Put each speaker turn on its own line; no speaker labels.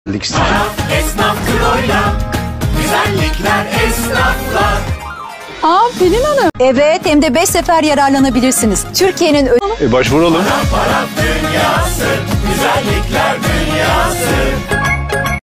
Esnaf Kroy'la, güzellikler esnafla.
Pelin Hanım.
Evet, hem de 5 sefer yararlanabilirsiniz. Türkiye'nin
Başvuralım.
Para dünya.